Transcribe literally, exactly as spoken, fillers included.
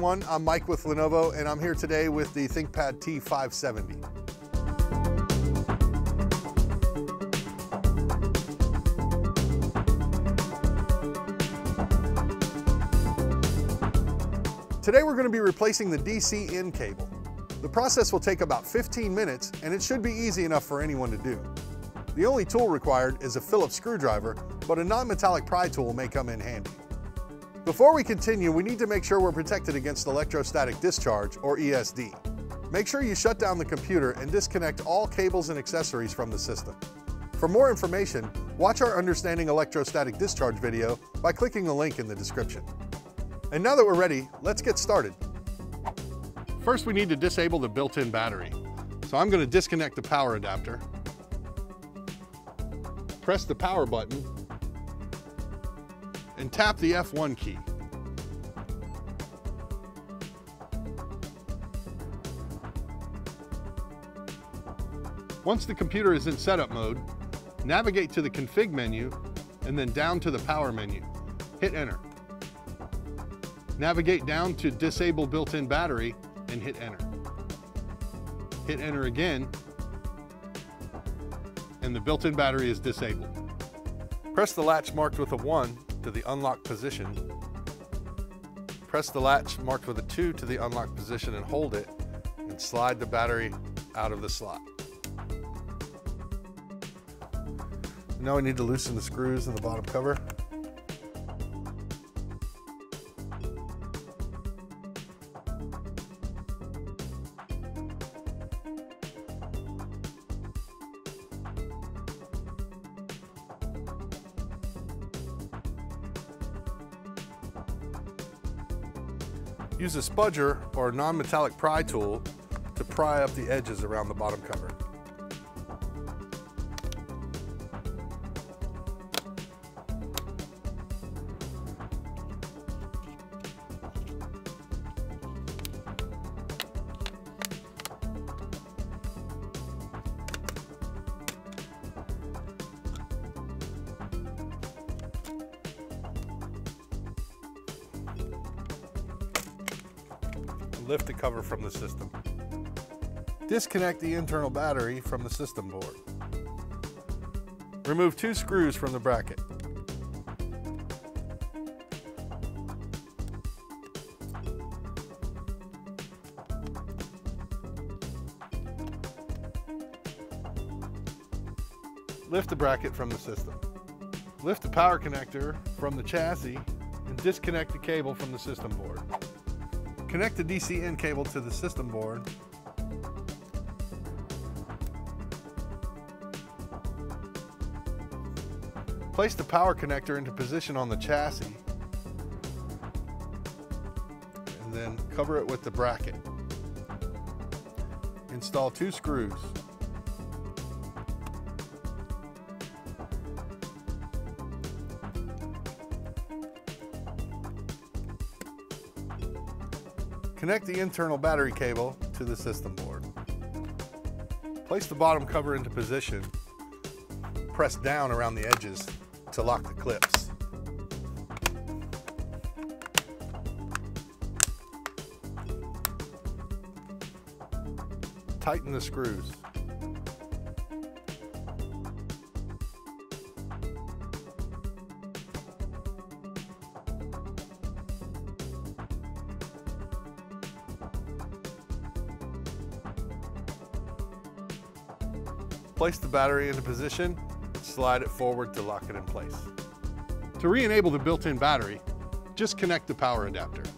everyone, I'm Mike with Lenovo, and I'm here today with the ThinkPad T five seventy. Today we're going to be replacing the D C in cable. The process will take about fifteen minutes, and it should be easy enough for anyone to do. The only tool required is a Phillips screwdriver, but a non-metallic pry tool may come in handy. Before we continue, we need to make sure we're protected against electrostatic discharge, or E S D. Make sure you shut down the computer and disconnect all cables and accessories from the system. For more information, watch our Understanding Electrostatic Discharge video by clicking the link in the description. And now that we're ready, let's get started. First, we need to disable the built-in battery. So I'm going to disconnect the power adapter, press the power button, and tap the F one key. Once the computer is in setup mode, navigate to the config menu and then down to the power menu. Hit enter. Navigate down to disable built-in battery and hit enter. Hit enter again, and the built-in battery is disabled. Press the latch marked with a one to the unlock position. Press the latch marked with a two to the unlock position and hold it, and slide the battery out of the slot. Now we need to loosen the screws in the bottom cover. Use a spudger or a non-metallic pry tool to pry up the edges around the bottom cover. Lift the cover from the system. Disconnect the internal battery from the system board. Remove two screws from the bracket. Lift the bracket from the system. Lift the power connector from the chassis and disconnect the cable from the system board. Connect the D C in cable to the system board. Place the power connector into position on the chassis, and then cover it with the bracket. Install two screws. Connect the internal battery cable to the system board. Place the bottom cover into position. Press down around the edges to lock the clips. Tighten the screws. Place the battery into position, slide it forward to lock it in place. To re-enable the built-in battery, just connect the power adapter.